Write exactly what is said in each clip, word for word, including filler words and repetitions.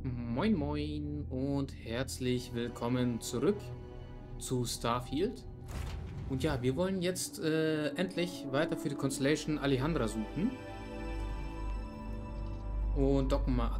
Moin Moin und herzlich willkommen zurück zu Starfield. Und ja, wir wollen jetzt äh, endlich weiter für die Constellation Alejandra suchen. Und docken mal ab.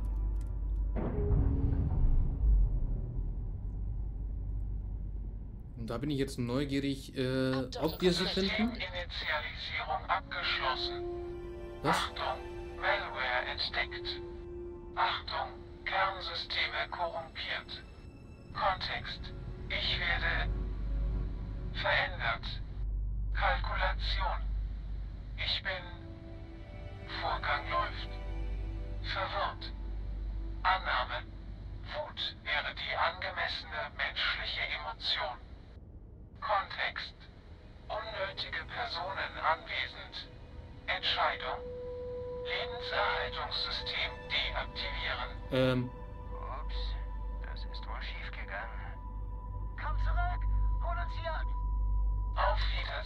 Und da bin ich jetzt neugierig, äh, ob wir sie finden. Initialisierung abgeschlossen. Was? Achtung, Malware entdeckt. Achtung, Kernsysteme korrumpiert. Kontext. Ich werde verändert. Kalkulation. Ich bin... Vorgang läuft. Verwirrt. Annahme. Wut wäre die angemessene menschliche Emotion. Kontext. Unnötige Personen anwesend. Entscheidung. Lebenserhaltungssystem deaktivieren. Ähm, Ups, das ist wohl schief gegangen. Komm zurück! Hol uns hier ab! Auf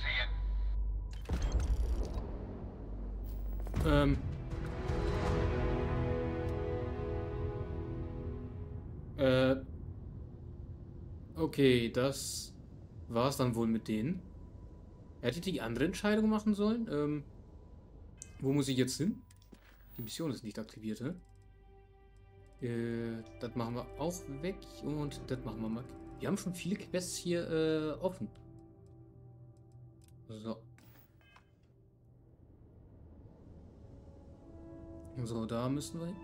Wiedersehen. ähm. Äh. Okay, das war's dann wohl mit denen. Hätte ich die andere Entscheidung machen sollen? Ähm. Wo muss ich jetzt hin? Die Mission ist nicht aktiviert, ne? Äh, das machen wir auch weg und das machen wir mal. Wir haben schon viele Quests hier äh, offen. So. So, da müssen wir hin.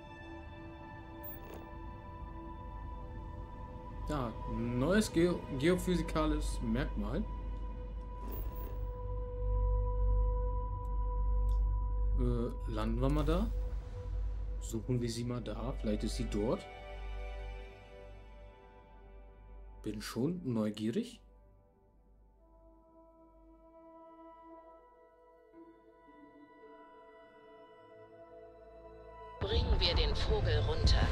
Ja, neues Geo geophysikales Merkmal. Äh, landen wir mal da. Suchen wir sie mal da. Vielleicht ist sie dort. Bin schon neugierig. Bringen wir den Vogel runter.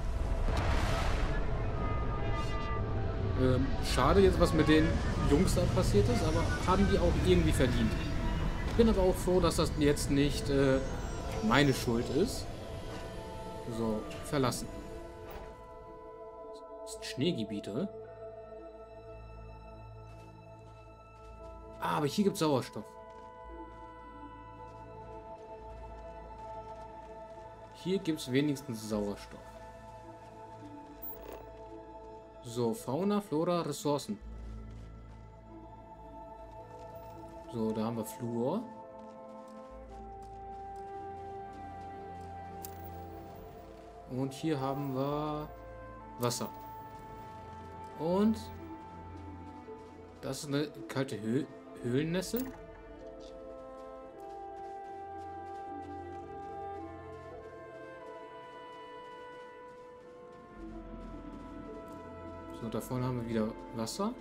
Ähm, schade jetzt, was mit den Jungs da passiert ist, aber haben die auch irgendwie verdient. Ich bin aber auch froh, dass das jetzt nicht äh, meine Schuld ist. So, verlassen. Das sind Schneegebiete. Ah, aber hier gibt es Sauerstoff. Hier gibt es wenigstens Sauerstoff. So, Fauna, Flora, Ressourcen. So, da haben wir Fluor. Und hier haben wir Wasser. Und das ist eine kalte Hö Höhlennässe. So, da vorne haben wir wieder Wasser.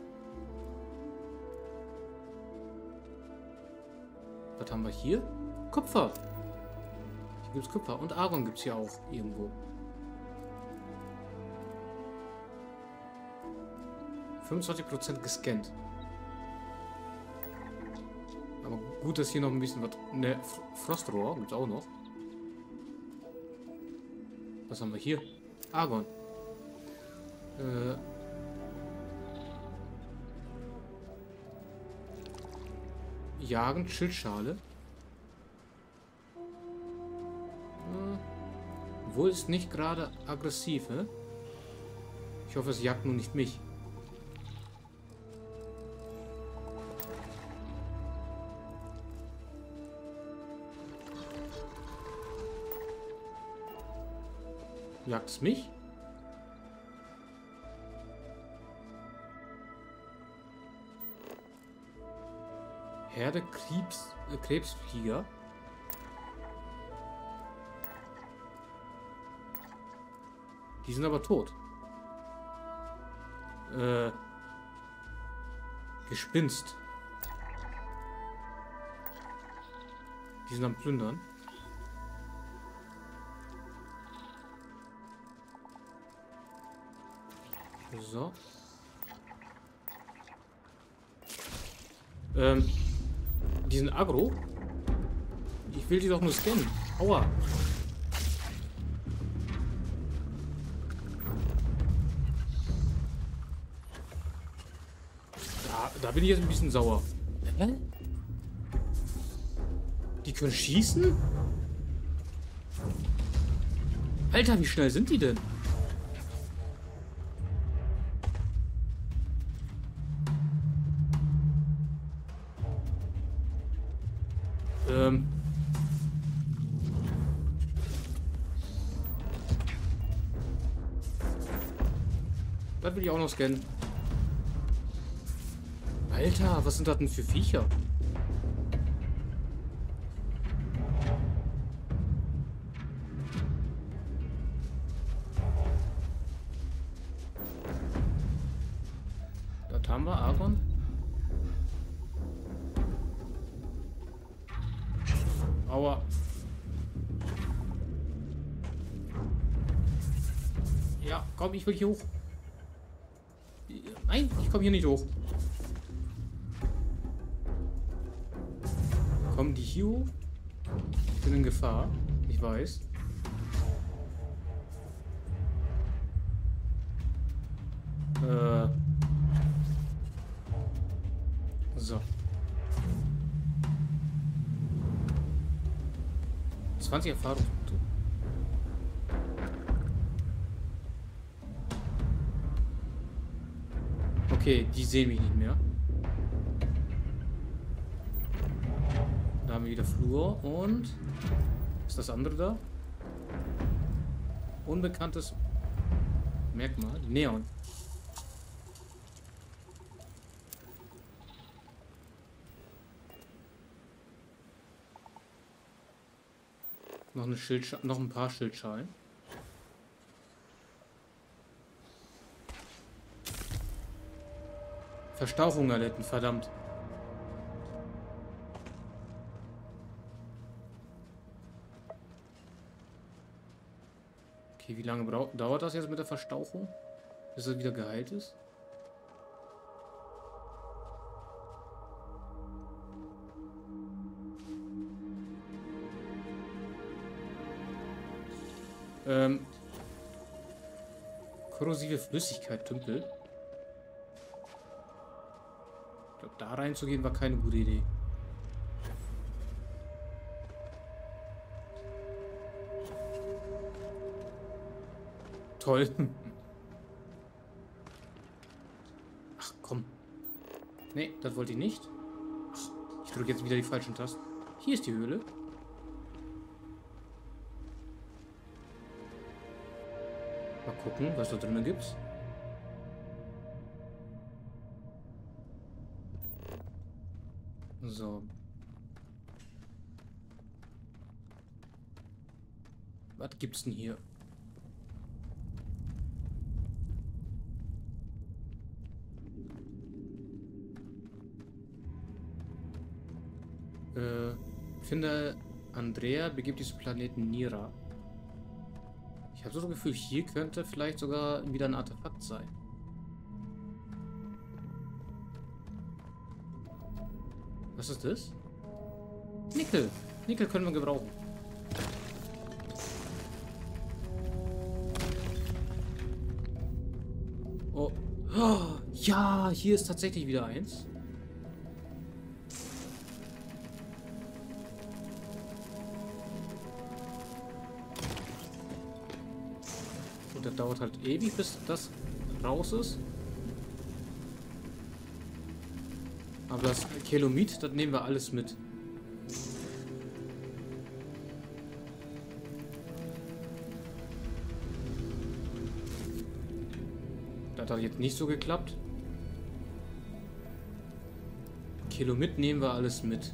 Was haben wir hier? Kupfer. Hier gibt es Kupfer. Und Argon gibt es hier auch irgendwo. fünfundzwanzig Prozent gescannt. Aber gut, dass hier noch ein bisschen was... Ne, Frostrohr gibt es auch noch. Was haben wir hier? Argon. Äh... Jagen, Schildschale. Äh, wohl ist nicht gerade aggressiv, hä? Ich hoffe, es jagt nur nicht mich. Jagt es mich? Herde Krebs, äh, Krebsflieger. Die sind aber tot. Äh, Gespinst. Die sind am Plündern. So. Ähm, die sind aggro. Ich will die doch nur scannen. Aua. Da bin ich jetzt ein bisschen sauer. Hä? Die können schießen? Alter, wie schnell sind die denn? Ähm. Das will ich auch noch scannen. Alter, was sind das denn für Viecher? Das haben wir, Aaron. Aua. Ja, komm, ich will hier hoch. Nein, ich komme hier nicht hoch. Kommen die hier hoch? Ich bin in Gefahr. Ich weiß. Äh. So. zwanzig Erfahrungspunkte. Okay, die sehen mich nicht mehr. Da haben wir wieder Flur und... Ist das andere da? Unbekanntes Merkmal. Neon. Noch eine Schildsch noch ein paar Schildschalen. Verstauchung erlitten, verdammt. Okay, wie lange dauert das jetzt mit der Verstauchung? Bis er wieder geheilt ist? Ähm. Korrosive Flüssigkeit, Tümpel. Ich glaube, da reinzugehen war keine gute Idee. Toll. Ach, komm. Nee, das wollte ich nicht. Ach, ich drücke jetzt wieder die falschen Tasten. Hier ist die Höhle. Mal gucken, was da drinnen gibt. So. Was gibt's denn hier? Äh, finde Andrea, begibt diesen Planeten Nira. Ich habe so das Gefühl, hier könnte vielleicht sogar wieder ein Artefakt sein. Was ist das? Nickel. Nickel können wir gebrauchen. Oh. Oh. Ja, hier ist tatsächlich wieder eins. Und das dauert halt ewig, bis das raus ist. Aber das Kelomit, das nehmen wir alles mit. Das hat jetzt nicht so geklappt. Kelomit nehmen wir alles mit.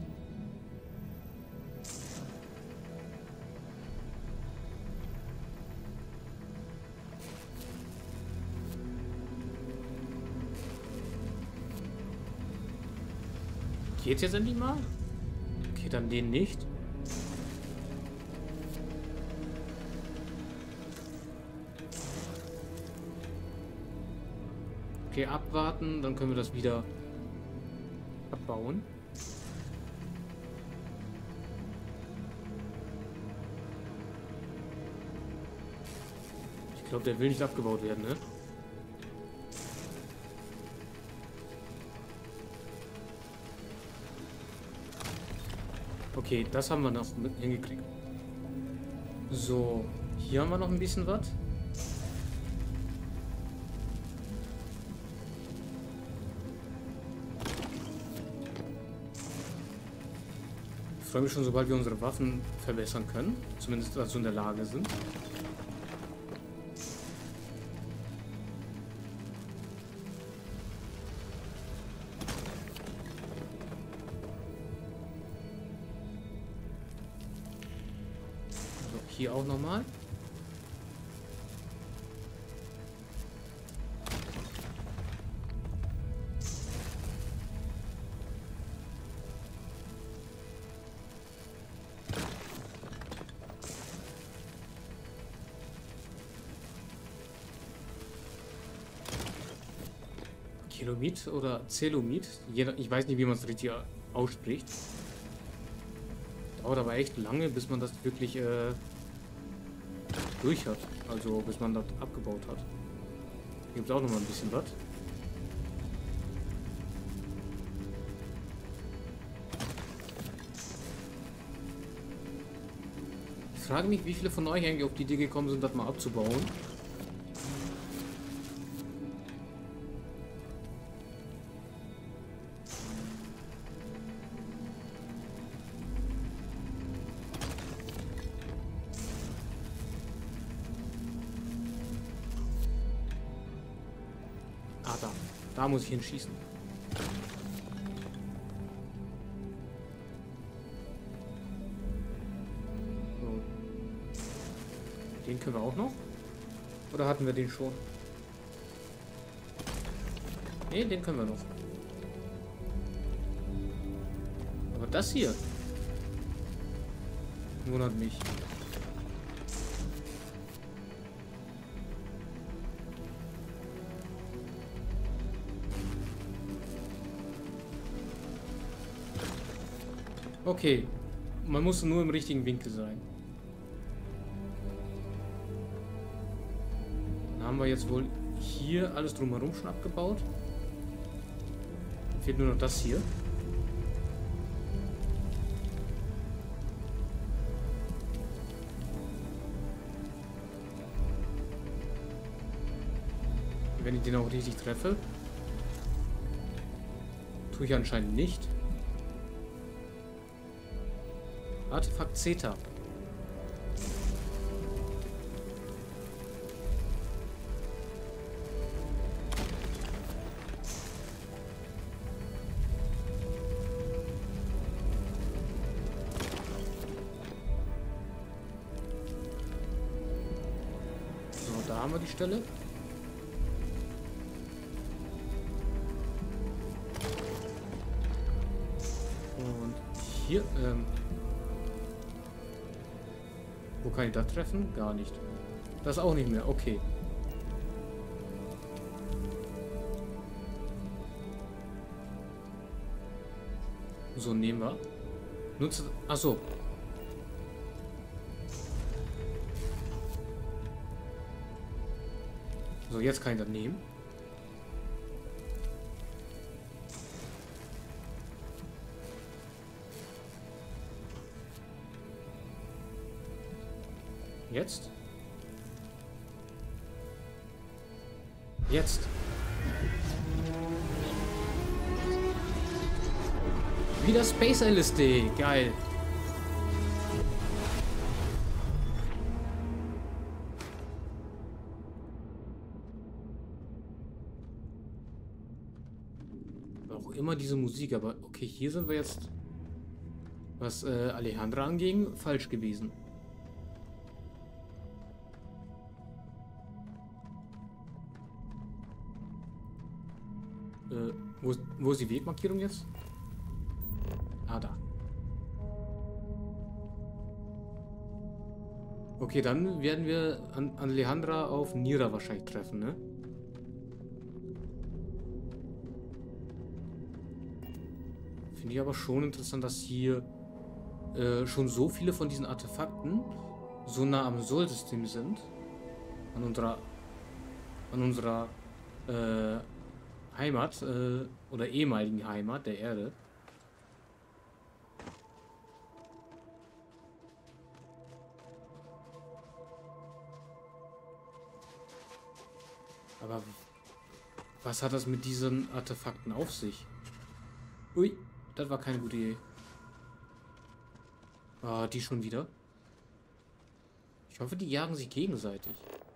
Geht's jetzt endlich mal? Okay, dann den nicht. Okay, abwarten, dann können wir das wieder abbauen. Ich glaube, der will nicht abgebaut werden, ne? Okay, das haben wir noch mit hingekriegt. So, hier haben wir noch ein bisschen was. Ich freue mich schon, sobald wir unsere Waffen verbessern können. Zumindest dazu in der Lage sind. So, hier auch nochmal. Kilomit oder Zelomit. Jeder, ich weiß nicht, wie man es richtig ausspricht. Dauert aber echt lange, bis man das wirklich äh, durch hat. Also bis man das abgebaut hat. Hier gibt es auch noch mal ein bisschen was. Ich frage mich, wie viele von euch eigentlich auf die Idee gekommen sind, das mal abzubauen. Ah, da. Da muss ich hinschießen. So. Den können wir auch noch? Oder hatten wir den schon? Ne, den können wir noch. Aber das hier wundert mich. Okay, man muss nur im richtigen Winkel sein. Dann haben wir jetzt wohl hier alles drumherum schon abgebaut. Fehlt nur noch das hier. Wenn ich den auch richtig treffe, tue ich anscheinend nicht. Artefakt Zeta. So, da haben wir die Stelle. Und hier, ähm, wo kann ich das treffen? Gar nicht. Das auch nicht mehr. Okay. So, nehmen wir. Nutze... Achso. So, jetzt kann ich das nehmen. Jetzt? Jetzt. Wieder Space L S D. Geil. Auch immer diese Musik, aber okay, hier sind wir jetzt, was äh, Alejandra anging, falsch gewesen. Äh, wo, wo ist die Wegmarkierung jetzt? Ah, da. Okay, dann werden wir an Alejandra auf Nira wahrscheinlich treffen, ne? Finde ich aber schon interessant, dass hier äh, schon so viele von diesen Artefakten so nah am Sol-System sind. An unserer an unserer äh, Heimat, äh, oder ehemaligen Heimat der Erde. Aber was hat das mit diesen Artefakten auf sich? Ui, das war keine gute Idee. Ah, die schon wieder. Ich hoffe, die jagen sich gegenseitig.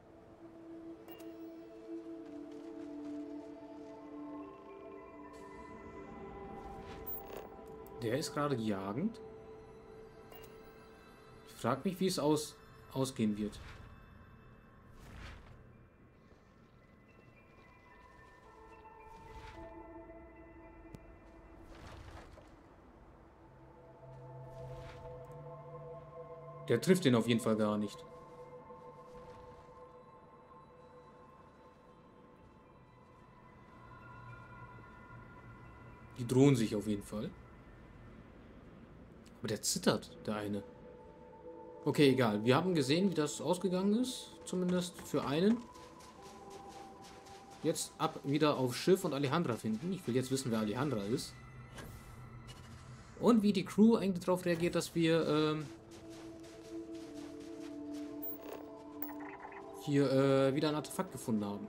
Der ist gerade jagend. Ich frage mich, wie es aus, ausgehen wird. Der trifft den auf jeden Fall gar nicht. Die drohen sich auf jeden Fall. Aber der zittert, der eine. Okay, egal. Wir haben gesehen, wie das ausgegangen ist. Zumindest für einen. Jetzt ab wieder auf Schiff und Alejandra finden. Ich will jetzt wissen, wer Alejandra ist. Und wie die Crew eigentlich darauf reagiert, dass wir ähm, hier äh, wieder ein Artefakt gefunden haben.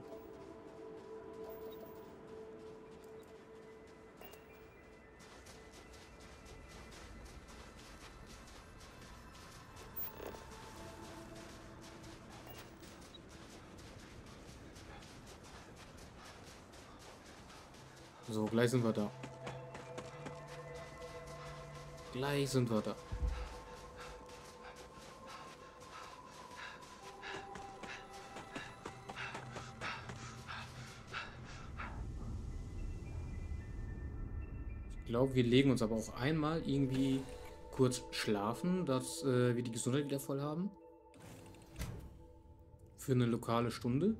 So, gleich sind wir da. Gleich sind wir da. Ich glaube, wir legen uns aber auch einmal irgendwie kurz schlafen, dass äh, wir die Gesundheit wieder voll haben. Für eine lokale Stunde.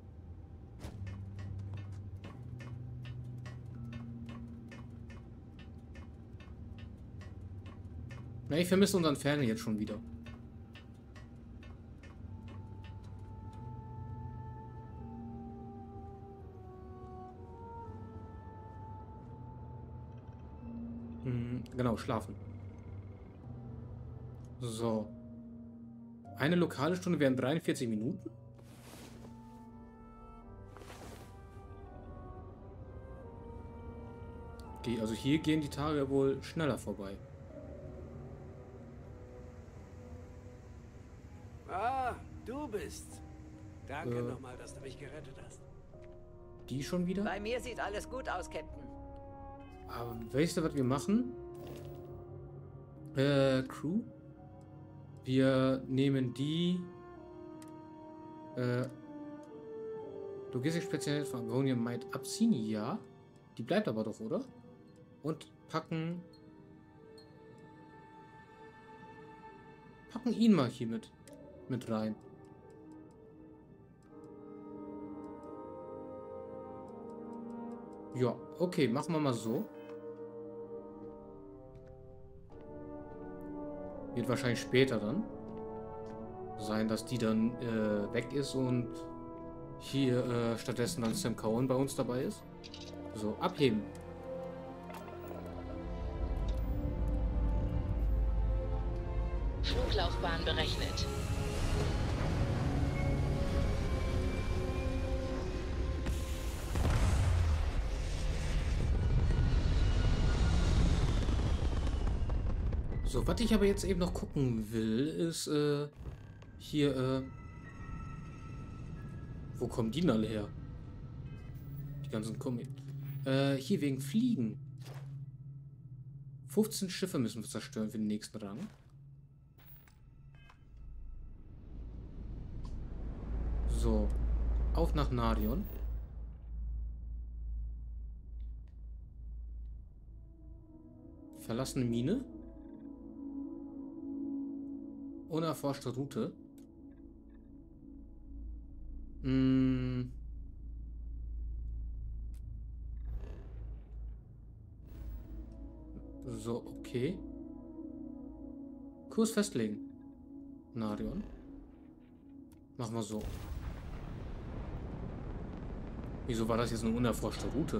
Na, ich vermisse unseren Fernseher jetzt schon wieder. Hm, genau, schlafen. So. Eine lokale Stunde wären dreiundvierzig Minuten. Okay, also hier gehen die Tage wohl schneller vorbei. Ah, du bist. Danke Äh. nochmal, dass du mich gerettet hast. Die schon wieder? Bei mir sieht alles gut aus, Captain. Aber weißt du, was wir machen? Äh, Crew? Wir nehmen die äh, Logistik-Spezialität von Argonian Might abziehen, ja. Die bleibt aber doch, oder? Und packen packen ihn mal hier mit mit rein. Ja, okay, machen wir mal so. Wird wahrscheinlich später dann sein, dass die dann äh, weg ist und hier äh, stattdessen dann Sam Cohen bei uns dabei ist. So, abheben. Fluglaufbahn berechnet. So, was ich aber jetzt eben noch gucken will, ist äh, hier, äh, wo kommen die denn alle her? Die ganzen Kommen. Äh, hier wegen Fliegen. fünfzehn Schiffe müssen wir zerstören für den nächsten Rang. So, auf nach Narion. Verlassene Mine. Unerforschte Route. Hm. So, okay. Kurs festlegen. Narion. Machen wir so. Wieso war das jetzt eine unerforschte Route?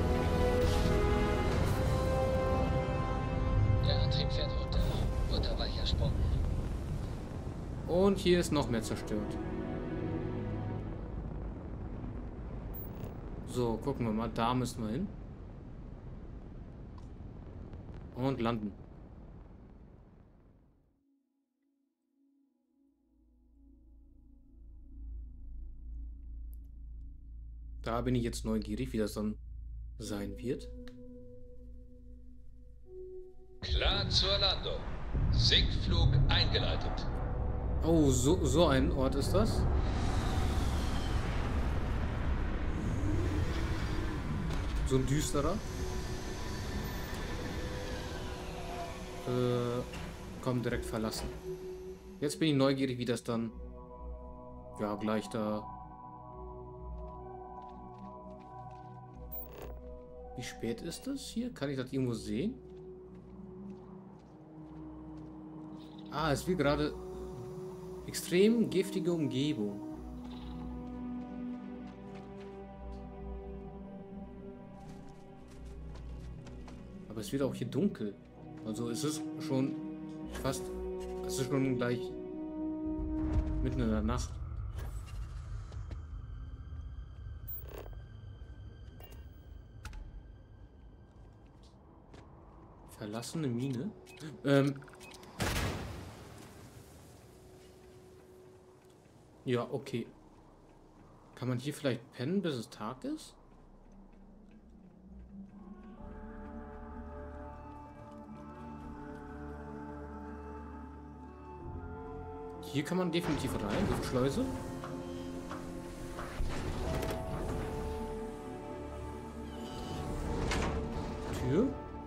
Der Antrieb fährt runter. Unterweiche Und hier ist noch mehr zerstört. So, gucken wir mal. Da müssen wir hin. Und landen. Da bin ich jetzt neugierig, wie das dann sein wird. Klar zur Landung. Sinkflug eingeleitet. Oh, so, so ein Ort ist das. So ein düsterer. Äh, komm, direkt verlassen. Jetzt bin ich neugierig, wie das dann... Ja, gleich da... Wie spät ist es hier? Kann ich das irgendwo sehen? Ah, es wird gerade... Extrem giftige Umgebung. Aber es wird auch hier dunkel. Also es ist schon fast... Es ist schon gleich mitten in der Nacht. Verlassene Mine? Ähm... Ja, okay. Kann man hier vielleicht pennen, bis es Tag ist? Hier kann man definitiv rein, Luftschleuse. Tür.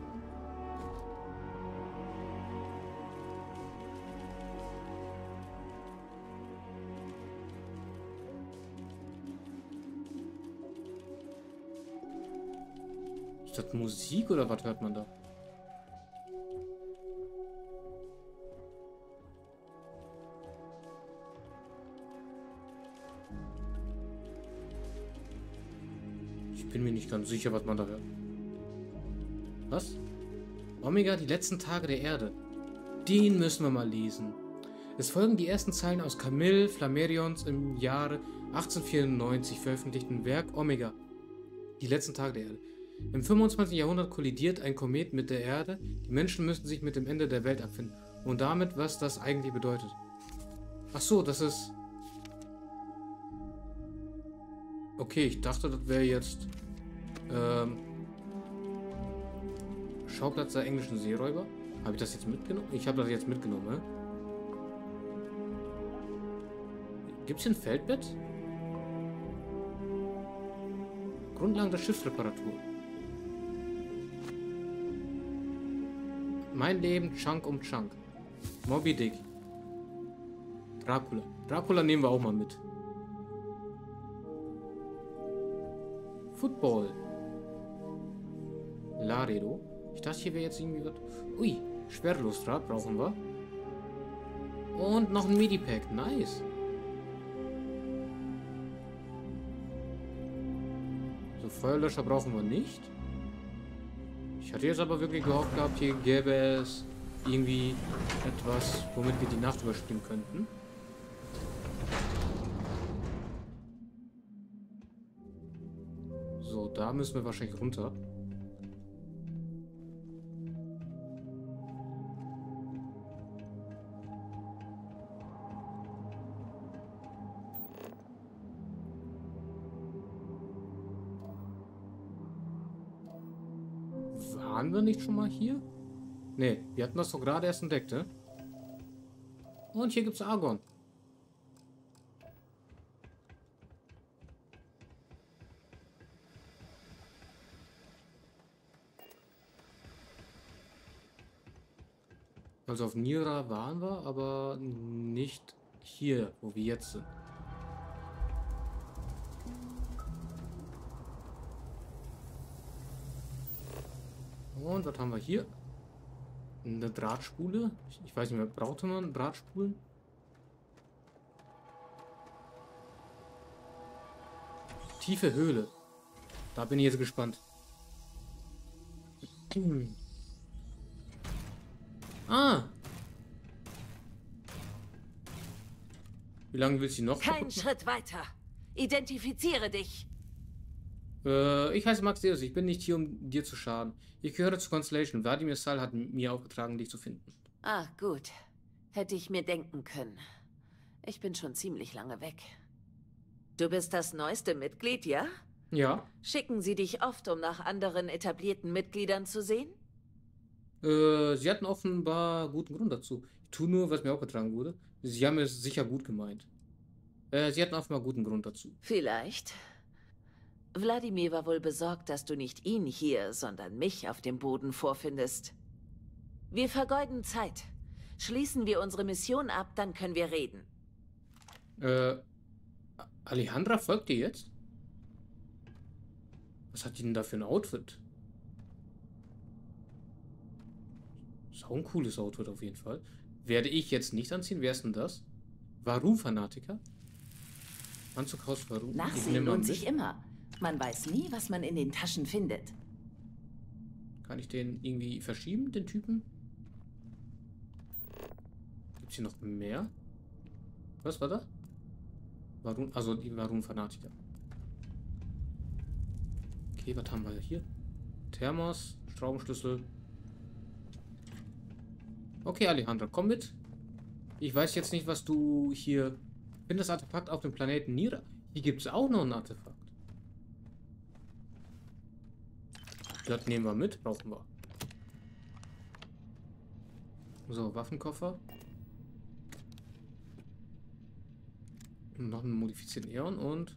Ist das Musik oder was hört man da? Ich bin mir nicht ganz sicher, was man da hört. Was? Omega, die letzten Tage der Erde. Den müssen wir mal lesen. Es folgen die ersten Zeilen aus Camille Flammarions im Jahre achtzehnhundertvierundneunzig veröffentlichten Werk Omega, die letzten Tage der Erde. Im fünfundzwanzigsten Jahrhundert kollidiert ein Komet mit der Erde. Die Menschen müssen sich mit dem Ende der Welt abfinden. Und damit, was das eigentlich bedeutet. Ach so, das ist... Okay, ich dachte, das wäre jetzt... Ähm... Schauplatz der englischen Seeräuber. Habe ich das jetzt mitgenommen? Ich habe das jetzt mitgenommen, ne? Gibt es hier ein Feldbett? Grundlagen der Schiffsreparatur. Mein Leben, Chunk um Chunk. Moby Dick. Dracula. Dracula nehmen wir auch mal mit. Football. Laredo. Ich dachte, hier wäre jetzt irgendwie was... Ui, Schwertlustrad brauchen wir. Und noch ein Medipack. Nice. So, Feuerlöscher brauchen wir nicht. Ich hatte jetzt aber wirklich gehofft gehabt, hier gäbe es irgendwie etwas, womit wir die Nacht überstehen könnten. So, da müssen wir wahrscheinlich runter. Waren wir nicht schon mal hier? Ne, wir hatten das doch gerade erst entdeckt, ne? Und hier gibt's Argon. Also auf Nira waren wir, aber nicht hier, wo wir jetzt sind. Und was haben wir hier? Eine Drahtspule. Ich weiß nicht mehr, brauchte man Drahtspulen? Tiefe Höhle. Da bin ich jetzt gespannt. Ah! Wie lange willst du noch? Keinen Schritt weiter. Identifiziere dich. Äh, ich heiße Max Deus. Ich bin nicht hier, um dir zu schaden. Ich gehöre zur Constellation. Vladimir Sal hat mir aufgetragen, dich zu finden. Ah, gut. Hätte ich mir denken können. Ich bin schon ziemlich lange weg. Du bist das neueste Mitglied, ja? Ja. Schicken sie dich oft, um nach anderen etablierten Mitgliedern zu sehen? Äh, sie hatten offenbar guten Grund dazu. Ich tue nur, was mir aufgetragen wurde. Sie haben es sicher gut gemeint. Äh, sie hatten offenbar guten Grund dazu. Vielleicht. Wladimir war wohl besorgt, dass du nicht ihn hier, sondern mich auf dem Boden vorfindest. Wir vergeuden Zeit. Schließen wir unsere Mission ab, dann können wir reden. Äh, Alejandra folgt dir jetzt? Was hat die denn da für ein Outfit? Ist auch ein cooles Outfit auf jeden Fall. Werde ich jetzt nicht anziehen? Wer ist denn das? Varun-Fanatiker? Anzug aus Varun? Nachsehen lohnt sich immer. Man weiß nie, was man in den Taschen findet. Kann ich den irgendwie verschieben, den Typen? Gibt es hier noch mehr? Was war da? Varun, also die Varun-Fanatiker. Okay, was haben wir hier? Thermos, Schraubenschlüssel. Okay, Alejandra, komm mit. Ich weiß jetzt nicht, was du hier... Finde das Artefakt auf dem Planeten Nira. Hier gibt es auch noch ein Artefakt. Das nehmen wir mit, brauchen wir. So, Waffenkoffer. Und noch einen modifizierten Eon und...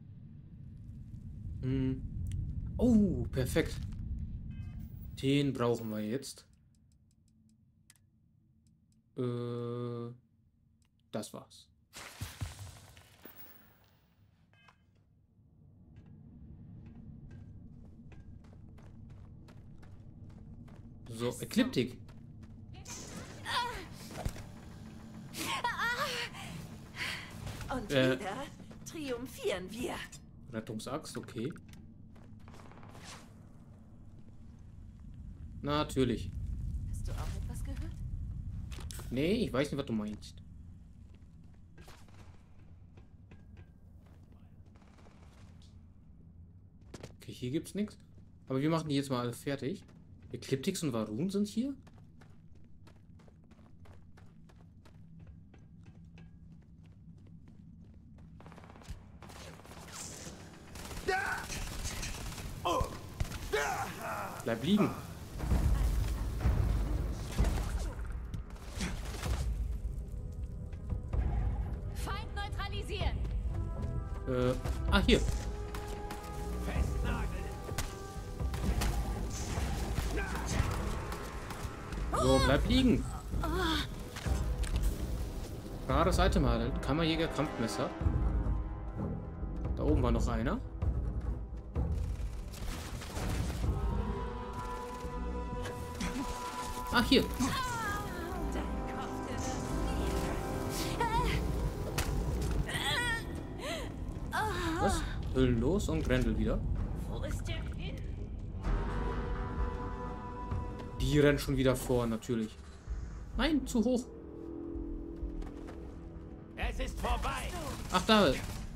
Hm. Oh, perfekt. Den brauchen wir jetzt. Äh, das war's. So, Ekliptik. Und Äh. wieder triumphieren wir. Rettungsaxt, okay. Natürlich. Hast du auch etwas gehört? Nee, ich weiß nicht, was du meinst. Okay, hier gibt's nichts. Aber wir machen die jetzt mal alle fertig. Ekliptix und Varun sind hier. Bleib liegen. Feind neutralisieren. Äh, ah, hier. So, bleib liegen. Rares Item halt. Kammerjäger, Kampfmesser. Da oben war noch einer. Ach, hier. Was? Hüllenlos und Grendel wieder. Wo ist der hin? Die rennen schon wieder vor, natürlich. Nein, zu hoch. Es ist vorbei. Ach, da.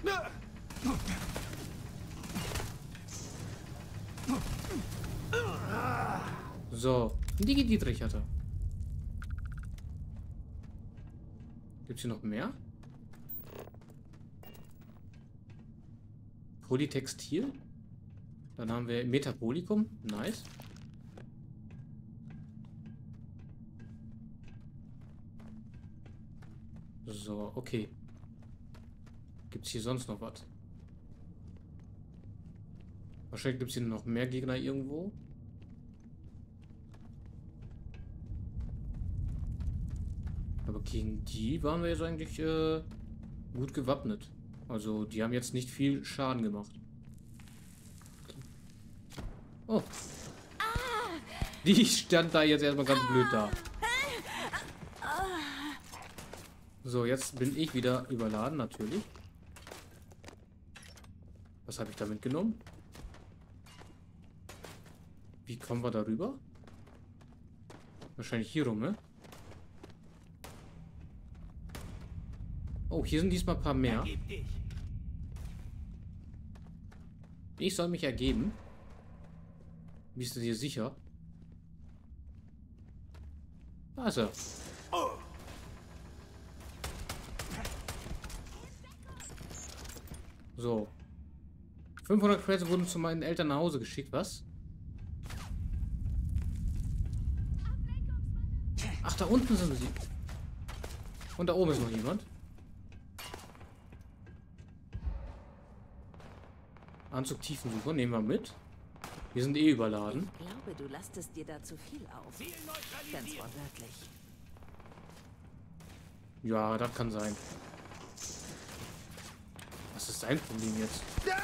So. Digi Dietrich hat er. Gibt es hier noch mehr? Polytextil. Dann haben wir Metabolicum. Nice. So, okay. Gibt es hier sonst noch was? Wahrscheinlich gibt es hier noch mehr Gegner irgendwo. Aber gegen die waren wir jetzt eigentlich äh, gut gewappnet. Also die haben jetzt nicht viel Schaden gemacht. Oh. Die stand da jetzt erstmal ganz blöd da. So, jetzt bin ich wieder überladen, natürlich. Was habe ich da mitgenommen? Wie kommen wir darüber? Wahrscheinlich hier rum, ne? Oh, hier sind diesmal ein paar mehr. Ergib dich. Ich soll mich ergeben. Bist du dir sicher? Da ist er. So. fünfhundert Credits wurden zu meinen Eltern nach Hause geschickt. Was? Ach, da unten sind sie. Und da oben ist noch jemand. Anzug Tiefensucher, nehmen wir mit. Wir sind eh überladen. Ich glaube, du lastest dir da zu viel auf. Ganz wortwörtlich. Ja, das kann sein. Was ist dein Problem jetzt?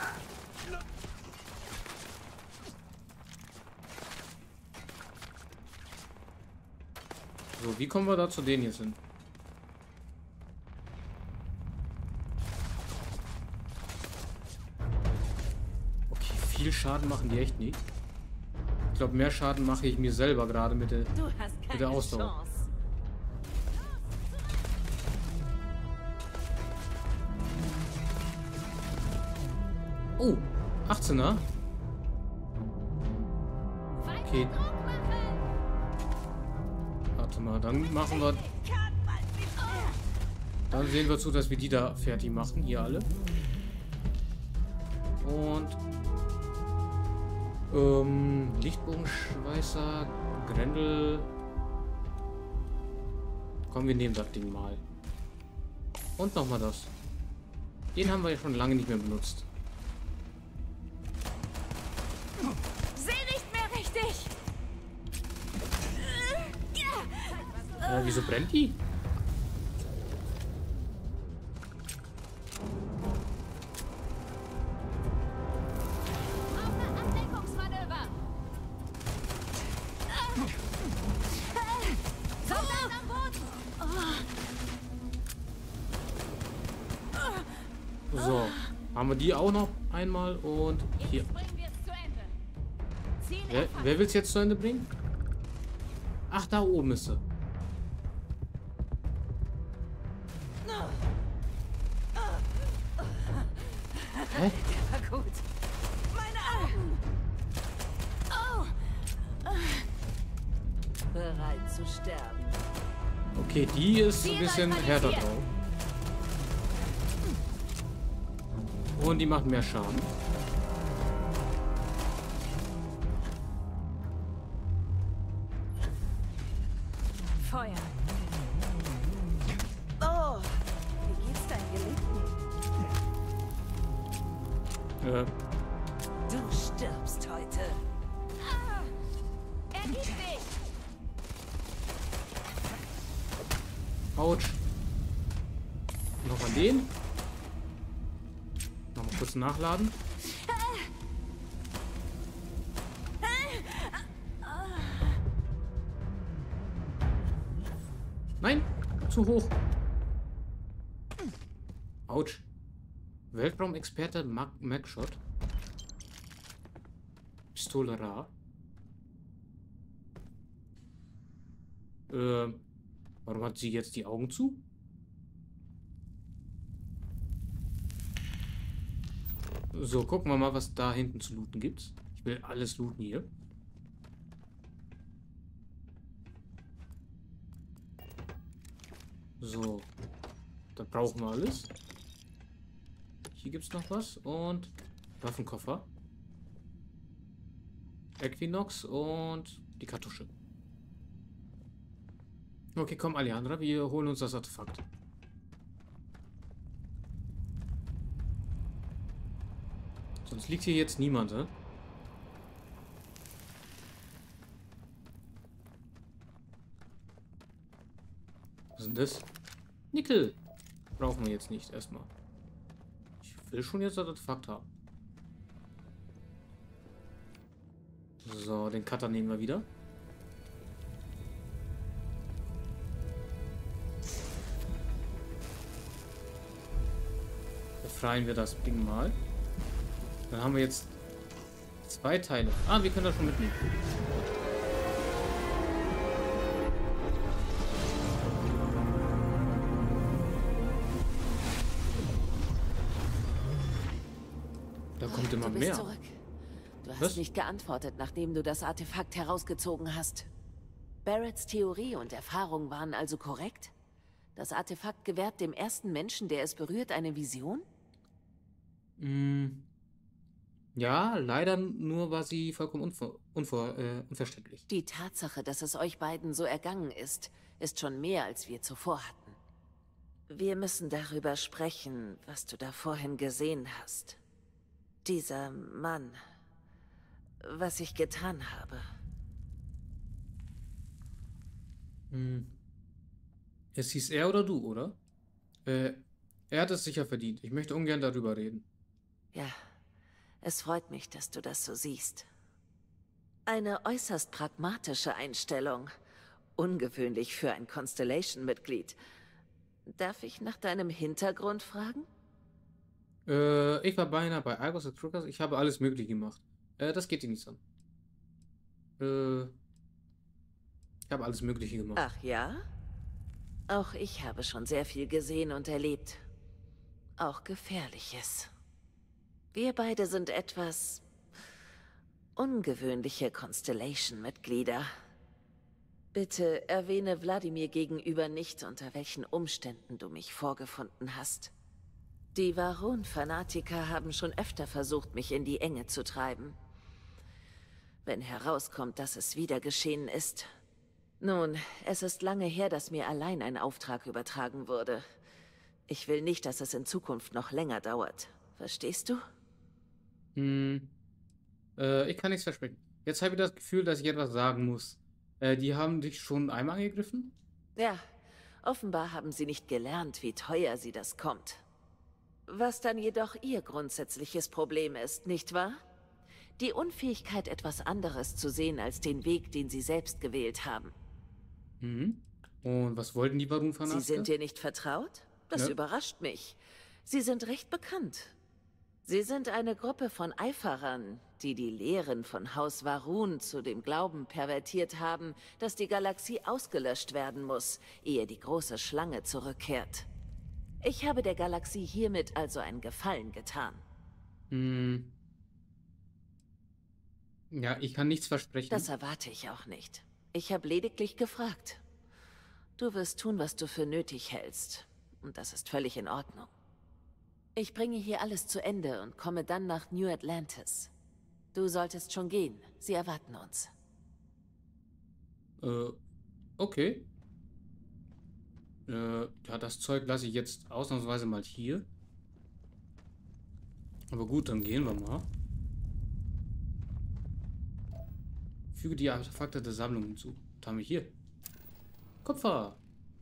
So, wie kommen wir da zu denen jetzt hin? Okay, viel Schaden machen die echt nicht. Ich glaube, mehr Schaden mache ich mir selber gerade mit der, Du hast mit der keine Ausdauer. Chance. Oh, achtzehner. Okay. Warte mal, dann machen wir... Dann sehen wir zu, dass wir die da fertig machen. Hier alle. Und... Ähm, Lichtbogenschweißer, Grendel... Komm, wir nehmen das Ding mal. Und nochmal das. Den haben wir ja schon lange nicht mehr benutzt. Seh nicht mehr richtig! Äh, wieso brennt die? Auf ein Ablenkungsmanöver! Soldat am Boden! So, haben wir die auch noch einmal und hier. Jetzt bringen wir es zu Ende. Ziel Wer, erfasst. wer will es jetzt zu Ende bringen? Ach, da oben ist sie. Hä? Na gut. Meine Augen. Oh, Bereit zu sterben. Okay, die ist ein bisschen härter neutralisiert. drauf. Und die macht mehr Schaden. Feuer. Oh, wie geht's deinem Geliebten? Äh, Du stirbst heute. Ah, ergib dich! Autsch. Noch an den. Noch mal kurz nachladen. Nein, zu hoch. Autsch. Weltraumexperte Mac Macshot. Pistole rar. Äh, warum hat sie jetzt die Augen zu? So, gucken wir mal, was da hinten zu looten gibt. Ich will alles looten hier. So, da brauchen wir alles. Hier gibt es noch was und Waffenkoffer. Equinox und die Kartusche. Okay, komm, Alejandra, wir holen uns das Artefakt. Sonst liegt hier jetzt niemand, ne? Was ist denn das? Nickel! Brauchen wir jetzt nicht erstmal. Ich will schon jetzt das Artefakt haben. So, den Cutter nehmen wir wieder. Befreien wir das Ding mal. Dann haben wir jetzt zwei Teile. Ah, wir können das schon mitnehmen. wird immer Du bist mehr. zurück. Du hast Was? nicht geantwortet, nachdem du das Artefakt herausgezogen hast. Barretts Theorie und Erfahrung waren also korrekt? Das Artefakt gewährt dem ersten Menschen, der es berührt, eine Vision? Mm, ja, leider nur war sie vollkommen unver unver äh, unverständlich. Die Tatsache, dass es euch beiden so ergangen ist, ist schon mehr, als wir zuvor hatten. Wir müssen darüber sprechen, was du da vorhin gesehen hast. Dieser Mann. Was ich getan habe. Hm. Es hieß er oder du, oder? Äh, er hat es sicher verdient. Ich möchte ungern darüber reden. Ja, es freut mich, dass du das so siehst. Eine äußerst pragmatische Einstellung. Ungewöhnlich für ein Constellation-Mitglied. Darf ich nach deinem Hintergrund fragen? Äh, ich war beinahe bei Argos und Truckers. Ich habe alles Mögliche gemacht. Äh, das geht dir nichts an. Äh, ich habe alles Mögliche gemacht. Ach ja? Auch ich habe schon sehr viel gesehen und erlebt. Auch Gefährliches. Wir beide sind etwas ungewöhnliche Constellation-Mitglieder. Bitte erwähne Wladimir gegenüber nicht, unter welchen Umständen du mich vorgefunden hast. Die Varun-Fanatiker haben schon öfter versucht, mich in die Enge zu treiben. Wenn herauskommt, dass es wieder geschehen ist. Nun, es ist lange her, dass mir allein ein Auftrag übertragen wurde. Ich will nicht, dass es in Zukunft noch länger dauert. Verstehst du? Hm. Äh, ich kann nichts versprechen. Jetzt habe ich das Gefühl, dass ich etwas sagen muss. Äh, die haben dich schon einmal angegriffen? Ja, offenbar haben sie nicht gelernt, wie teuer sie das kommt. Was dann jedoch ihr grundsätzliches Problem ist, nicht wahr? Die Unfähigkeit, etwas anderes zu sehen als den Weg, den sie selbst gewählt haben. Mhm. Und was wollten die Varun-Fanatiker? Sie sind dir nicht vertraut? Das Ja. überrascht mich. Sie sind recht bekannt. Sie sind eine Gruppe von Eiferern, die die Lehren von Haus Varun zu dem Glauben pervertiert haben, dass die Galaxie ausgelöscht werden muss, ehe die große Schlange zurückkehrt. Ich habe der Galaxie hiermit also einen Gefallen getan. Hm. Ja, ich kann nichts versprechen. Das erwarte ich auch nicht. Ich habe lediglich gefragt. Du wirst tun, was du für nötig hältst. Und das ist völlig in Ordnung. Ich bringe hier alles zu Ende und komme dann nach New Atlantis. Du solltest schon gehen. Sie erwarten uns. Äh, okay. Äh, ja, das Zeug lasse ich jetzt ausnahmsweise mal hier. Aber gut, dann gehen wir mal. Füge die Artefakte der Sammlung hinzu. Was haben wir hier? Kupfer.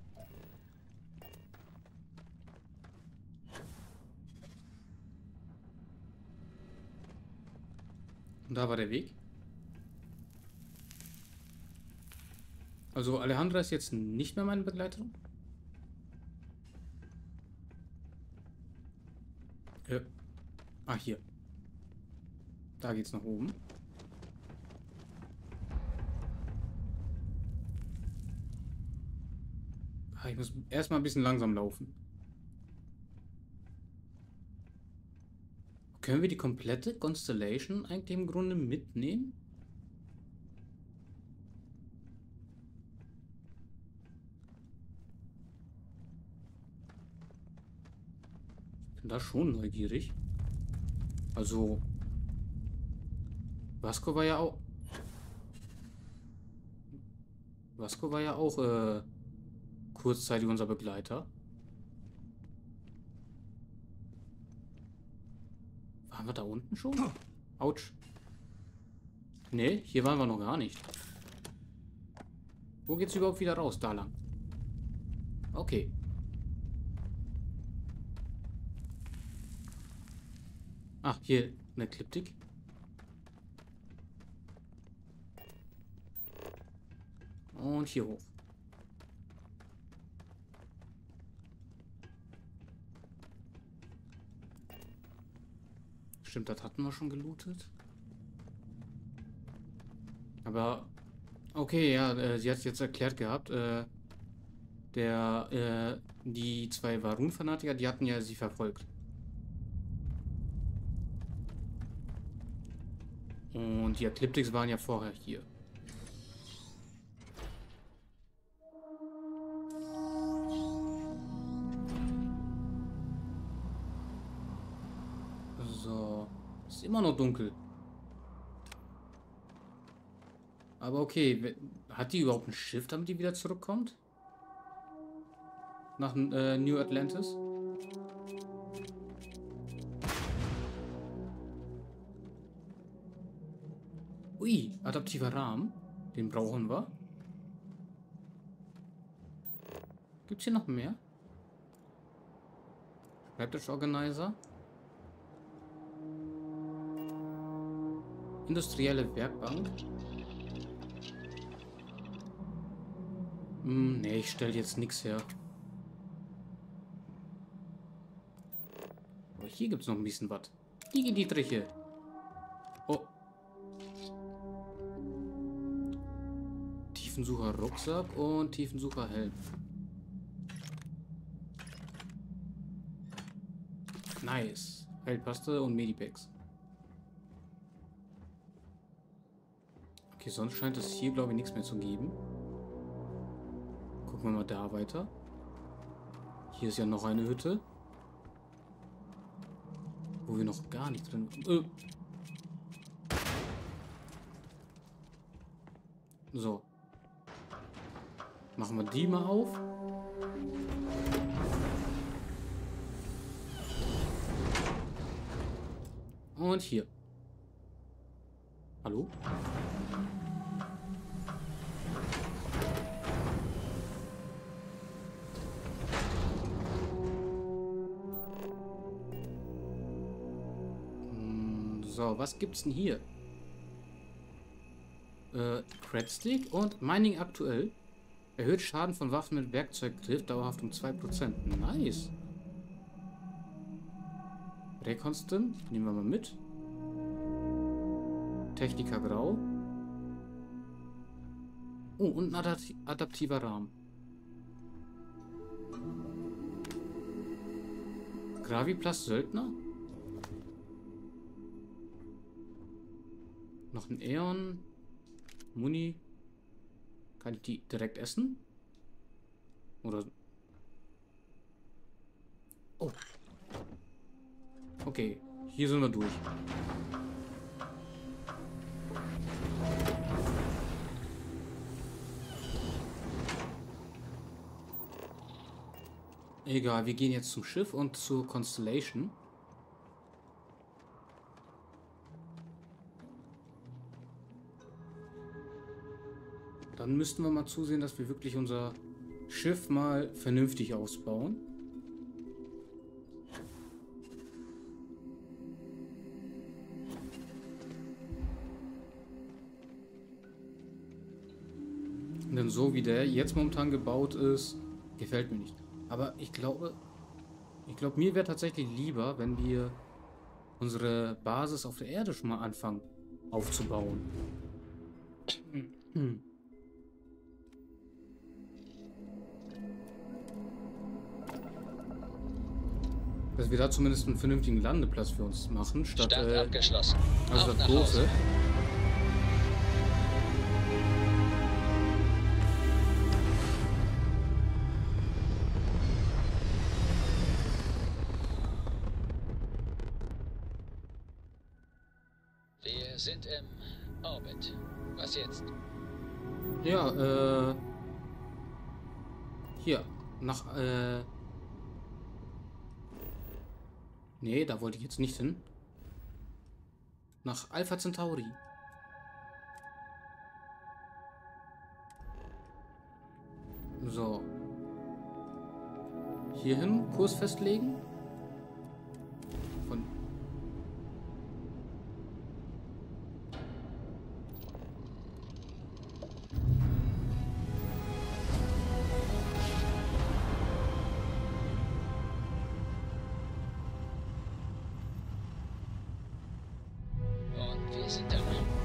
Und da war der Weg. Also Alejandra ist jetzt nicht mehr meine Begleiterin. Äh. Ah, hier. Da geht's nach oben. Ah, ich muss erstmal ein bisschen langsam laufen. Können wir die komplette Constellation eigentlich im Grunde mitnehmen? Ich bin da schon neugierig. Also, Vasco war ja auch... Vasco war ja auch äh, kurzzeitig unser Begleiter. Waren wir da unten schon? Autsch. Nee, hier waren wir noch gar nicht. Wo geht's überhaupt wieder raus? Da lang. Okay. Ach, hier eine Ekliptik. Und hier hoch. Stimmt, das hatten wir schon gelootet. Aber, okay, ja, äh, sie hat es jetzt erklärt gehabt, äh, der, äh, die zwei Varun-Fanatiker, die hatten ja sie verfolgt. Und die Ecliptics waren ja vorher hier. So. Ist immer noch dunkel. Aber okay. Hat die überhaupt ein Schiff, damit die wieder zurückkommt? Nach äh, New Atlantis? Ui, adaptiver Rahmen. Den brauchen wir. Gibt's hier noch mehr? Schreibtisch Organizer. Industrielle Werkbank. Hm, nee, ich stelle jetzt nichts her. Aber hier gibt es noch ein bisschen was. Die Dietriche. Oh. Tiefensucher Rucksack und Tiefensucher Helm. Nice. Heilpaste und Medipacks. Okay, sonst scheint es hier, glaube ich, nichts mehr zu geben. Gucken wir mal da weiter. Hier ist ja noch eine Hütte. Wo wir noch gar nicht drin... Äh. So. Machen wir die mal auf. Und hier. Hallo? So, was gibt's denn hier? Äh, Credstick und Mining aktuell. Erhöht Schaden von Waffen mit Werkzeuggriff dauerhaft um zwei Prozent. Nice. Reconstant, nehmen wir mal mit. Techniker Grau. Oh, und ein Adapt adaptiver Rahmen. Graviplast Söldner. Noch ein Äon. Muni. Kann ich die direkt essen? Oder... Oh. Okay, hier sind wir durch. Egal, wir gehen jetzt zum Schiff und zur Constellation. Dann müssten wir mal zusehen, dass wir wirklich unser Schiff mal vernünftig ausbauen. Denn so wie der jetzt momentan gebaut ist, gefällt mir nicht. Aber ich glaube, ich glaube, mir wäre tatsächlich lieber, wenn wir unsere Basis auf der Erde schon mal anfangen aufzubauen. Hm. Dass wir da zumindest einen vernünftigen Landeplatz für uns machen, statt Start äh, abgeschlossen. also Auf das nach große. Hause. Wir sind im Orbit. Was jetzt? Ja, äh hier nach äh nee, da wollte ich jetzt nicht hin. Nach Alpha Centauri. So. Hierhin Kurs festlegen. Von Und wir sind da.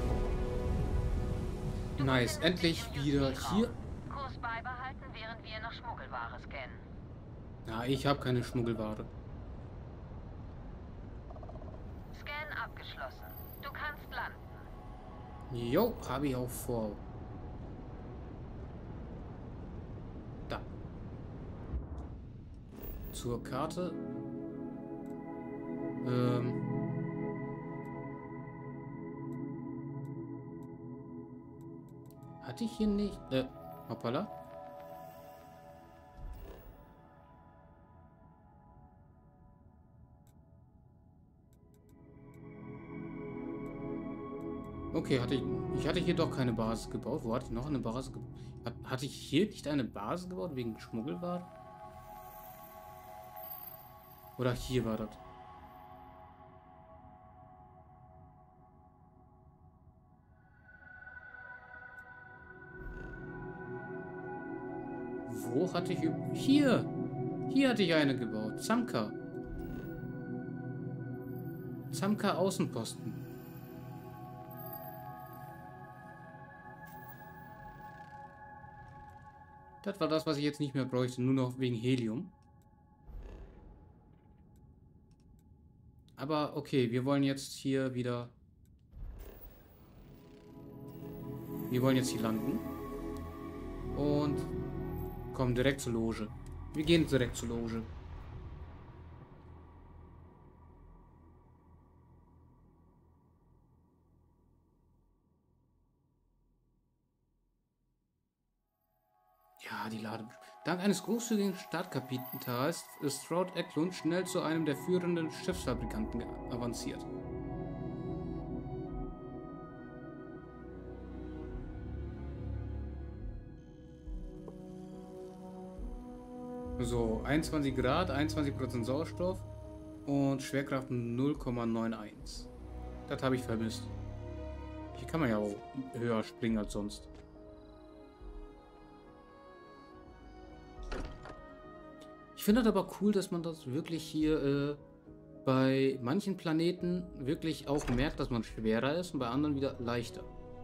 nice, endlich wieder hier. Kurs beibehalten, während wir nach Schmuggelware scannen. Na, ich habe keine Schmuggelware. Scan abgeschlossen. Du kannst landen. Jo, habe ich auch vor. Da. Zur Karte. Ähm. Hatte ich hier nicht... Äh, hoppala. Okay, hatte ich, ich hatte hier doch keine Basis gebaut. Wo hatte ich noch eine Basis gebaut? Hat, hatte ich hier nicht eine Basis gebaut wegen Schmuggelwaren? Oder hier war das? Wo hatte ich... Hier! Hier hatte ich eine gebaut. Zamka. Zamka Außenposten. Das war das, was ich jetzt nicht mehr bräuchte. Nur noch wegen Helium. Aber okay, wir wollen jetzt hier wieder... Wir wollen jetzt hier landen. Und... kommen direkt zur Loge. Wir gehen direkt zur Loge. Ja, die Lade. Dank eines großzügigen Startkapitals ist Stroud Eklund schnell zu einem der führenden Schiffsfabrikanten avanciert. So, einundzwanzig Grad, einundzwanzig Prozent Sauerstoff und Schwerkraft null Komma einundneunzig. Das habe ich vermisst. Hier kann man ja auch höher springen als sonst. Ich finde das aber cool, dass man das wirklich hier äh, bei manchen Planeten wirklich auch merkt, dass man schwerer ist und bei anderen wieder leichter.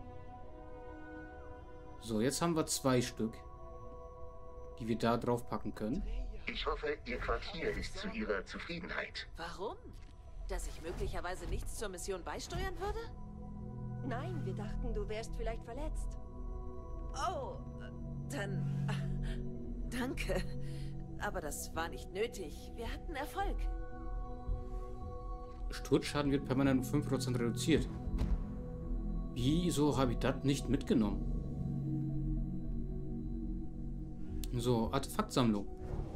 So, jetzt haben wir zwei Stück, die wir da drauf packen können. Ich hoffe, Ihr Quartier ist zu Ihrer Zufriedenheit. Warum? Dass ich möglicherweise nichts zur Mission beisteuern würde? Nein, wir dachten, du wärst vielleicht verletzt. Oh, dann... Danke. Aber das war nicht nötig. Wir hatten Erfolg. Sturzschaden wird permanent um fünf Prozent reduziert. Wieso habe ich das nicht mitgenommen? So, Artefaktsammlung.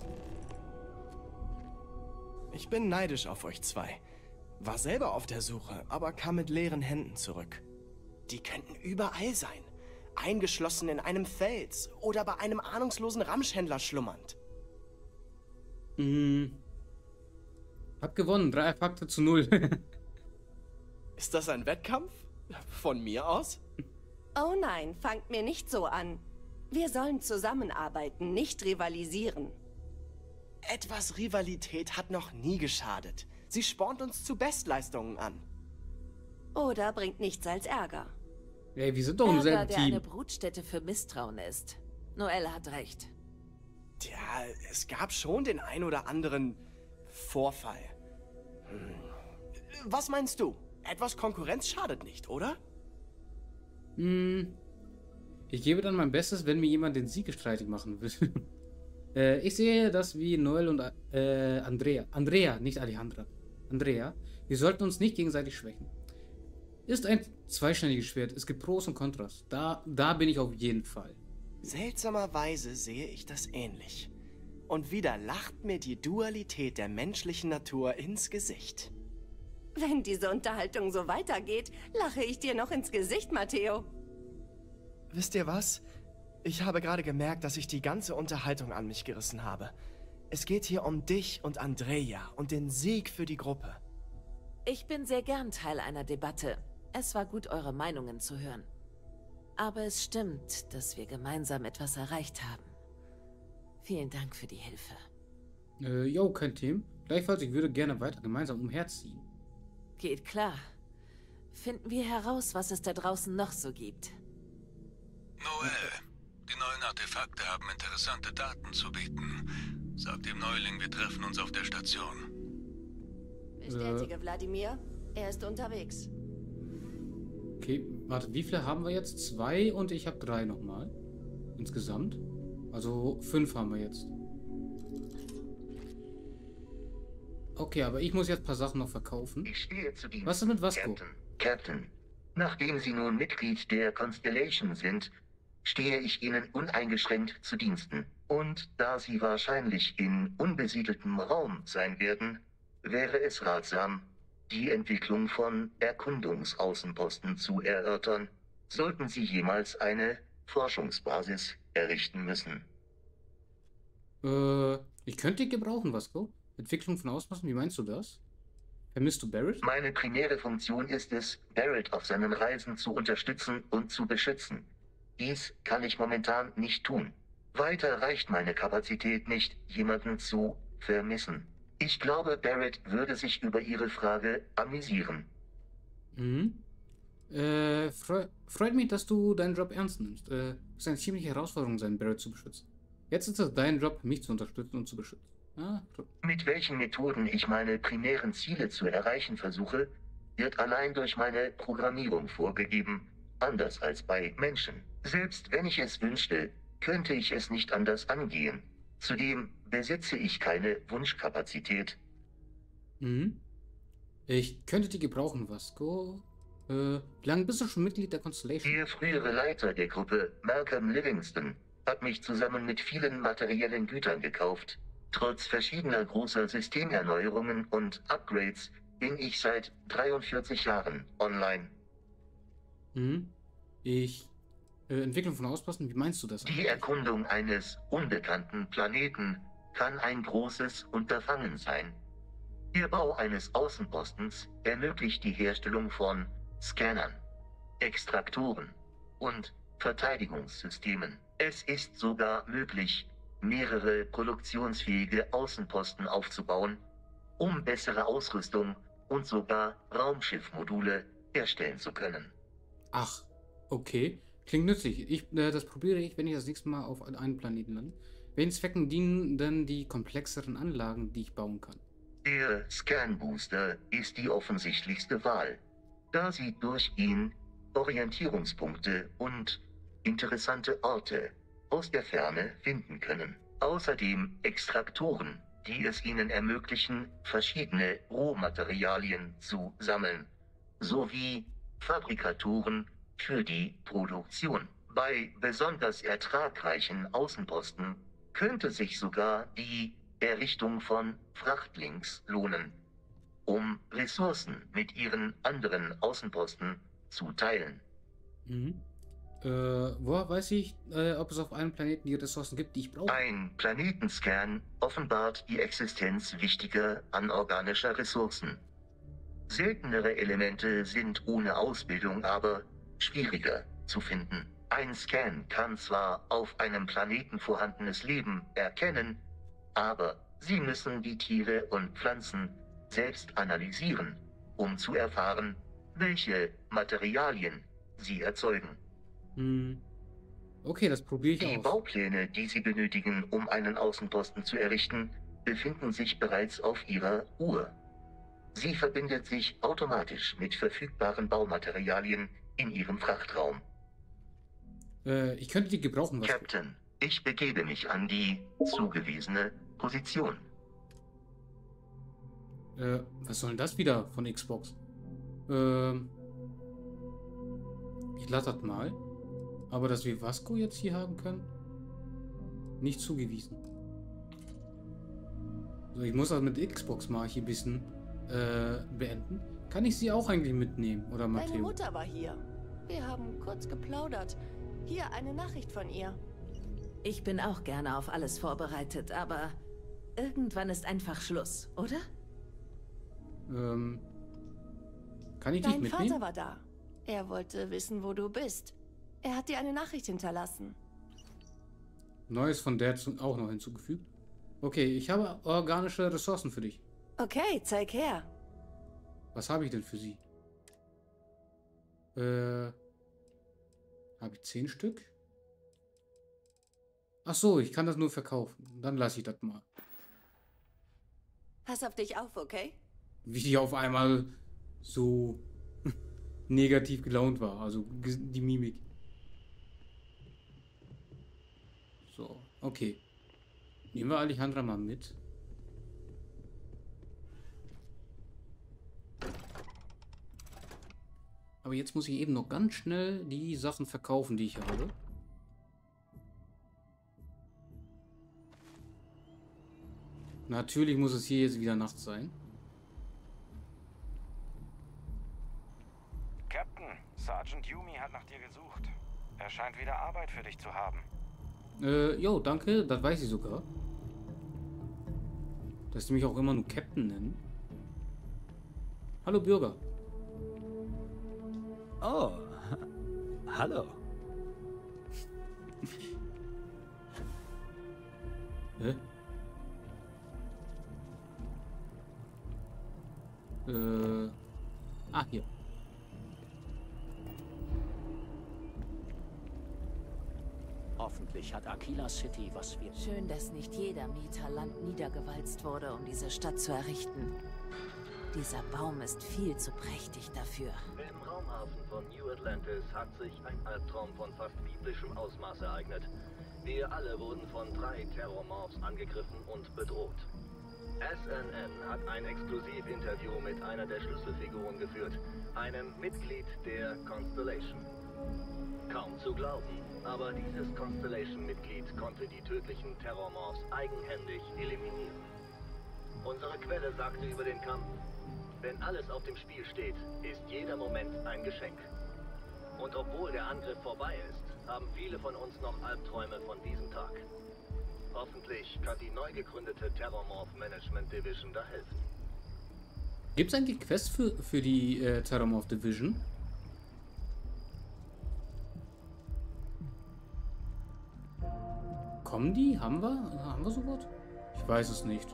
Ich bin neidisch auf euch zwei. War selber auf der Suche, aber kam mit leeren Händen zurück. Die könnten überall sein. Eingeschlossen in einem Fels oder bei einem ahnungslosen Ramschhändler schlummernd. Hm. Hab gewonnen. Drei Artefakte zu null. Ist das ein Wettkampf? Von mir aus? Oh nein, fangt mir nicht so an. Wir sollen zusammenarbeiten, nicht rivalisieren. Etwas Rivalität hat noch nie geschadet. Sie spornt uns zu Bestleistungen an. Oder bringt nichts als Ärger. Ey, wir sind doch im selben Ärger, der Team. eine Brutstätte für Misstrauen ist. Noelle hat recht. Tja, es gab schon den ein oder anderen Vorfall. Hm. Was meinst du? Etwas Konkurrenz schadet nicht, oder? Hm. Ich gebe dann mein Bestes, wenn mir jemand den Sieg streitig machen will. äh, ich sehe das wie Noel und äh, Andrea. Andrea, nicht Alejandra. Andrea. Wir sollten uns nicht gegenseitig schwächen. Ist ein zweischneidiges Schwert. Es gibt Pros und Kontras. Da, da bin ich auf jeden Fall. Seltsamerweise sehe ich das ähnlich. Und wieder lacht mir die Dualität der menschlichen Natur ins Gesicht. Wenn diese Unterhaltung so weitergeht, lache ich dir noch ins Gesicht, Matteo. Wisst ihr was? Ich habe gerade gemerkt, dass ich die ganze Unterhaltung an mich gerissen habe. Es geht hier um dich und Andrea und den Sieg für die Gruppe. Ich bin sehr gern Teil einer Debatte. Es war gut, eure Meinungen zu hören. Aber es stimmt, dass wir gemeinsam etwas erreicht haben. Vielen Dank für die Hilfe. Äh, jo, kein Thema. Gleichfalls, ich würde gerne weiter gemeinsam umherziehen. Geht klar. Finden wir heraus, was es da draußen noch so gibt. Noel, die neuen Artefakte haben interessante Daten zu bieten. Sag dem Neuling, wir treffen uns auf der Station. Bestätige, Wladimir. Er ist unterwegs. Okay, warte, wie viele haben wir jetzt? Zwei und ich habe drei nochmal. Insgesamt. Also fünf haben wir jetzt. Okay, aber ich muss jetzt ein paar Sachen noch verkaufen. Ich stehe zu Dienst, Was ist mit Vasco? Captain. Captain, nachdem Sie nun Mitglied der Constellation sind, stehe ich Ihnen uneingeschränkt zu Diensten. Und da Sie wahrscheinlich in unbesiedeltem Raum sein werden, wäre es ratsam, die Entwicklung von Erkundungsaußenposten zu erörtern, sollten Sie jemals eine Forschungsbasis errichten müssen. Äh, ich könnte die gebrauchen, Vasco. Entwicklung von Außenposten, wie meinst du das? Vermisst du Barrett? Meine primäre Funktion ist es, Barrett auf seinen Reisen zu unterstützen und zu beschützen. Dies kann ich momentan nicht tun. Weiter reicht meine Kapazität nicht, jemanden zu vermissen. Ich glaube, Barrett würde sich über Ihre Frage amüsieren. Mhm. Äh, freu freut mich, dass du deinen Job ernst nimmst. Äh, es ist eine ziemliche Herausforderung sein, Barrett zu beschützen. Jetzt ist es dein Job, mich zu unterstützen und zu beschützen. Ah, Mit welchen Methoden ich meine primären Ziele zu erreichen versuche, wird allein durch meine Programmierung vorgegeben, anders als bei Menschen. Selbst wenn ich es wünschte, könnte ich es nicht anders angehen. Zudem besitze ich keine Wunschkapazität. Mhm. Ich könnte die gebrauchen, Vasco. Äh, wie lange bist du schon Mitglied der Constellation? Der frühere Leiter der Gruppe, Malcolm Livingston, hat mich zusammen mit vielen materiellen Gütern gekauft. Trotz verschiedener großer Systemerneuerungen und Upgrades bin ich seit dreiundvierzig Jahren online. Mhm. Ich... Äh, Entwicklung von Außenposten, wie meinst du das Die eigentlich? Erkundung eines unbekannten Planeten kann ein großes Unterfangen sein. Der Bau eines Außenpostens ermöglicht die Herstellung von Scannern, Extraktoren und Verteidigungssystemen. Es ist sogar möglich, mehrere produktionsfähige Außenposten aufzubauen, um bessere Ausrüstung und sogar Raumschiffmodule herstellen zu können. Ach, okay. Klingt nützlich. Ich, äh, das probiere ich, wenn ich das nächste Mal auf einem Planeten lande. Welchen Zwecken dienen denn die komplexeren Anlagen, die ich bauen kann? Der Scan-Booster ist die offensichtlichste Wahl, da Sie durch ihn Orientierungspunkte und interessante Orte aus der Ferne finden können. Außerdem Extraktoren, die es Ihnen ermöglichen, verschiedene Rohmaterialien zu sammeln, sowie Fabrikatoren für die Produktion. Bei besonders ertragreichen Außenposten könnte sich sogar die Errichtung von Frachtlinks lohnen, um Ressourcen mit ihren anderen Außenposten zu teilen. Mhm. Äh, woher weiß ich, äh, ob es auf einem Planeten die Ressourcen gibt, die ich brauche? Ein Planetenscan offenbart die Existenz wichtiger anorganischer Ressourcen. Seltenere Elemente sind ohne Ausbildung aber schwieriger zu finden. Ein Scan kann zwar auf einem Planeten vorhandenes Leben erkennen, aber Sie müssen die Tiere und Pflanzen selbst analysieren, um zu erfahren, welche Materialien sie erzeugen. Hm. Okay, das probiere ich Die aus. Baupläne, die Sie benötigen, um einen Außenposten zu errichten, befinden sich bereits auf Ihrer Uhr. Sie verbindet sich automatisch mit verfügbaren Baumaterialien in Ihrem Frachtraum. Äh, ich könnte die gebrauchen, was... Captain, ich begebe mich an die zugewiesene Position. Äh, was soll denn das wieder von Xbox? Ähm... Ich lade das mal. Aber dass wir Vasco jetzt hier haben können? Nicht zugewiesen. So, ich muss das mit Xbox mal hier ein bisschen äh, beenden. Kann ich sie auch eigentlich mitnehmen, oder Matteo? Deine Mutter war hier. Wir haben kurz geplaudert. Hier eine Nachricht von ihr. Ich bin auch gerne auf alles vorbereitet, aber irgendwann ist einfach Schluss, oder? Ähm, kann ich Dein dich mitnehmen? Vater war da. Er wollte wissen, wo du bist. Er hat dir eine Nachricht hinterlassen. Neues von der zu, auch noch hinzugefügt. Okay, ich habe organische Ressourcen für dich. Okay, zeig her. Was habe ich denn für sie? Äh, habe ich zehn Stück? Ach so, ich kann das nur verkaufen. Dann lasse ich das mal. Pass auf dich auf, okay? Wie die auf einmal so negativ gelaunt war. Also die Mimik. So, okay. Nehmen wir Alejandra mal mit. Aber jetzt muss ich eben noch ganz schnell die Sachen verkaufen, die ich habe. Natürlich muss es hier jetzt wieder Nacht sein. Captain, Sergeant Yumi hat nach dir gesucht. Er scheint wieder Arbeit für dich zu haben. Äh, jo, danke, das weiß ich sogar. Dass die mich auch immer nur Captain nennen. Hallo Bürger. Oh, hallo. Hä? Äh. Ah, hier. Hoffentlich hat Aquila City, was wir... Schön, dass nicht jeder Meter Land niedergewalzt wurde, um diese Stadt zu errichten. Dieser Baum ist viel zu prächtig dafür. Im Raumhafen von New Atlantis hat sich ein Albtraum von fast biblischem Ausmaß ereignet. Wir alle wurden von drei Terrormorphs angegriffen und bedroht. S N N hat ein Exklusivinterview mit einer der Schlüsselfiguren geführt, einem Mitglied der Constellation. Kaum zu glauben, aber dieses Constellation-Mitglied konnte die tödlichen Terrormorphs eigenhändig eliminieren. Unsere Quelle sagte über den Kampf: Wenn alles auf dem Spiel steht, ist jeder Moment ein Geschenk. Und obwohl der Angriff vorbei ist, haben viele von uns noch Albträume von diesem Tag. Hoffentlich kann die neu gegründete Terrormorph Management Division da helfen. Gibt es eigentlich Quests für, für die äh, Terrormorph Division? Kommen die? Haben wir? Haben wir sowas? Ich weiß es nicht.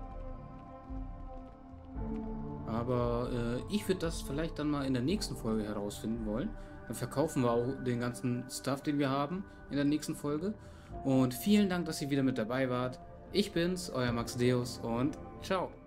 Aber äh, ich würde das vielleicht dann mal in der nächsten Folge herausfinden wollen. Dann verkaufen wir auch den ganzen Stuff, den wir haben, in der nächsten Folge. Und vielen Dank, dass ihr wieder mit dabei wart. Ich bin's, euer Max Deus und ciao.